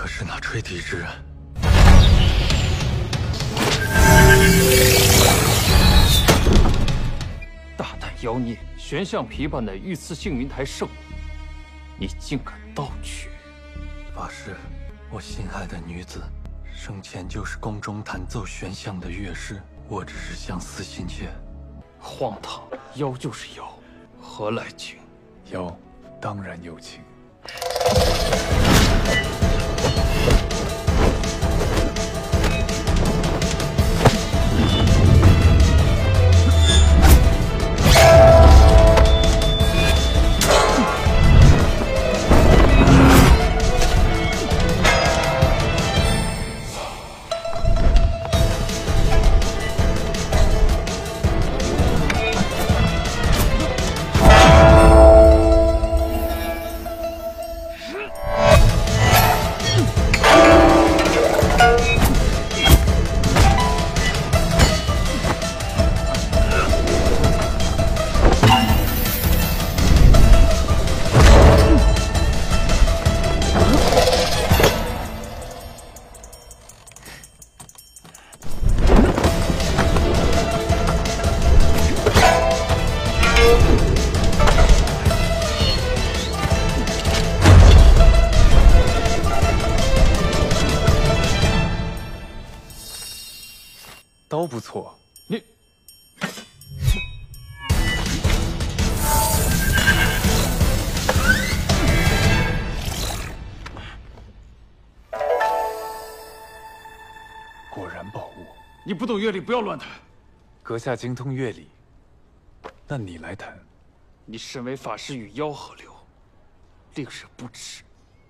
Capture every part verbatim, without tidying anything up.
是那吹笛之人。 大胆妖孽，玄象琵琶乃御赐幸云台圣物，你竟敢盗取！ 法师，我心爱的女子，生前就是宫中弹奏玄象的乐师，我只是相思心切。 荒唐！妖就是妖，何来情？ 妖，当然有情。 刀不错， 你果然宝物。 你不懂乐理，不要乱弹。 阁下精通乐理，那你来弹。 你身为法师与妖合流，令人不齿。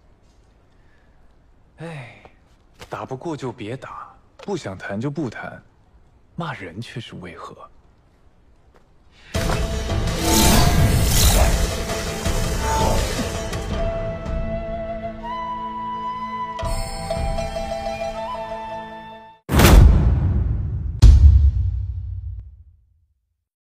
哎，打不过就别打，不想弹就不弹，骂人却是为何？